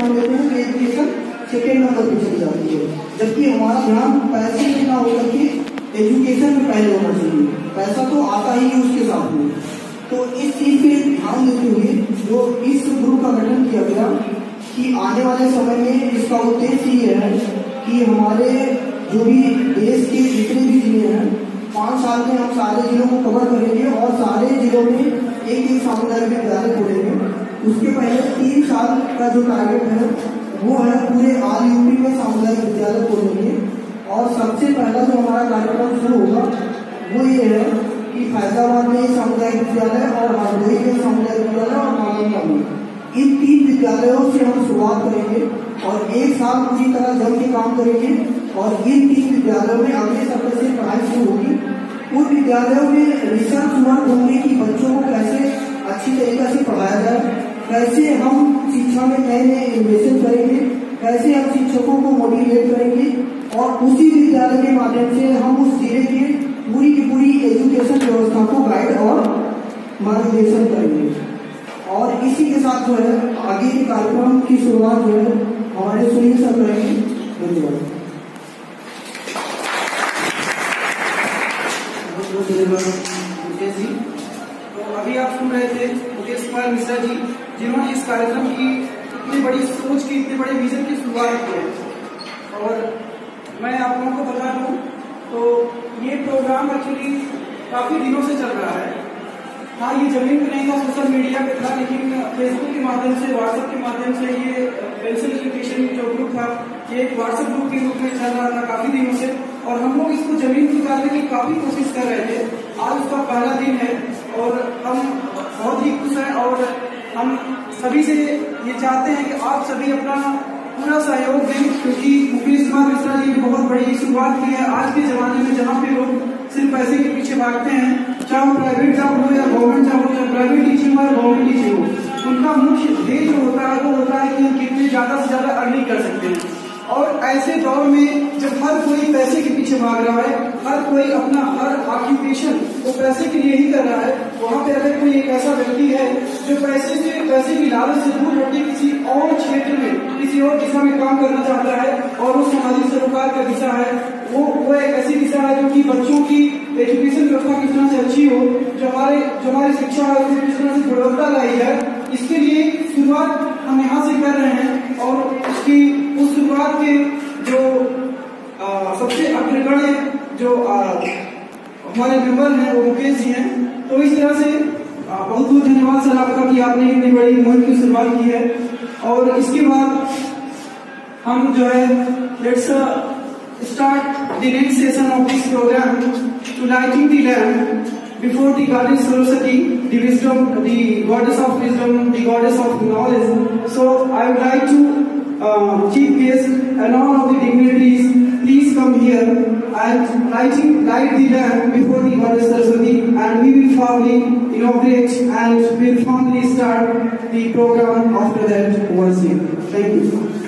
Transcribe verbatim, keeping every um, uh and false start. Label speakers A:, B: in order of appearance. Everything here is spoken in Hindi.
A: मान लेते हैं कि एजुकेशन सेकेंड नंबर पे चली जाती है, जबकि हमारा ध्यान पैसे में ना होकर के एजुकेशन में पहले होना चाहिए। पैसा तो आता ही है उसके साथ में। तो इस चीज पे ध्यान देते हुए जो इस ग्रुप का गठन किया गया कि आने वाले समय में इसका उद्देश्य ये है कि हमारे जो भी देश के जितने भी जिले हैं पाँच साल में हम सारे जिलों को कवर करेंगे और सारे जिलों में एक एक सामुदायिक विद्यालय खोलेंगे। उसके पहले तीन साल का जो टारगेट है वो है पूरे ऑल यूपी में सामुदायिक विद्यालय खोलेंगे। और सबसे पहला जो हमारा कार्यक्रम शुरू होगा वो ये है कि फैजाबाद में सामुदायिक विद्यालय और हरदोई में सामुदायिक विद्यालय और नालंदा में इन तीन विद्यालयों से हम शुरुआत करेंगे और एक साल पूरी तरह जम के काम करेंगे और इन तीन विद्यालयों में अगले सत्र से पढ़ाई शुरू होगी। उन विद्यालयों में रिसर्च वर्क होंगे कि बच्चों को कैसे अच्छी तरीके से पढ़ाया जाए, कैसे हम शिक्षा में नए नए इनोवेशन करेंगे, कैसे हम शिक्षकों को मोटिवेट करेंगे और उसी विद्यालय के माध्यम से हम उस जिले की पूरी की पूरी एजुकेशन व्यवस्था को गाइड और मार्गदर्शन करेंगे। और इसी के साथ जो है आगे के कार्यक्रम की शुरुआत जो है हमारे सुनील सर करेंगे। धन्यवाद।
B: मुकेश जी, तो अभी आप सुन रहे थे मुकेश कुमार मिश्रा जी, जिन्होंने इस कार्यक्रम की इतनी बड़ी सोच की, इतने बड़े विजन की शुरुआत की है। और मैं आप लोगों को बता दूं तो ये प्रोग्राम एक्चुअली काफी दिनों से चल रहा है। हाँ, ये जमीन पे नहीं था, सोशल मीडिया पे था, लेकिन फेसबुक के माध्यम से, व्हाट्सएप के माध्यम से ये पेंसिल एजुकेशन जो ग्रुप था ये एक व्हाट्सएप ग्रुप के रूप में चल रहा था काफी दिनों से और हम लोग इसको जमीन पे उतारने की काफी कोशिश कर रहे थे। आज उसका पहला दिन है और हम बहुत ही खुश हैं और हम सभी से ये चाहते हैं कि आप सभी अपना पूरा सहयोग दें, क्योंकि मुकेश कुमार मिश्रा जी ने बहुत बड़ी शुरुआत की है। आज के जमाने में जहाँ पे लोग सिर्फ पैसे के पीछे भागते हैं, चाहे वो प्राइवेट जॉब हो या गवर्नमेंट जॉब हो, चाहे प्राइवेट टीचिंग हो या गवर्नमेंट टीचिंग हो, उनका मुख्य ध्येय जो होता है वो होता है कि हम कितने ज्यादा से ज्यादा अर्निंग कर सकते हैं। और ऐसे दौर में जब हर कोई पैसे के पीछे भाग रहा है, हर कोई अपना हर ऑक्यूपेशन वो पैसे के लिए ही कर रहा है, वहाँ पे अगर कोई एक ऐसा व्यक्ति है जो पैसे से पैसे की लालच से दूर हटके किसी और क्षेत्र में, किसी और दिशा में काम करना चाहता है और वो सामाजिक सरोकार का दिशा है, वो वो एक ऐसी दिशा है जो कि बच्चों की एजुकेशन व्यवस्था किस तरह से अच्छी हो, जो हमारे जो हमारी शिक्षा है उसमें किस तरह से गुणवत्ता लाई है, इसके लिए शुरुआत हम यहाँ से कर रहे हैं। और उसकी उस शुरुआत के जो आ, सबसे अग्रगण्य जो आ, हमारे मेंबर हैं वो मुकेश जी हैं। तो इस तरह से बहुत बहुत धन्यवाद सर आपका कि आपने इतनी बड़ी मुहिम की शुरुआत की है। और इसके बाद हम जो है let's start the next session of this program to lighting the lamp before the goddess Saraswati, the wisdom, the goddess of wisdom, the goddess of knowledge. So I would like to uh, chief guest and all of the dignitaries, please come here and lighting light the lamp before the goddess Saraswati, and we will formally inaugurate and will formally start the program after that once here. Thank you.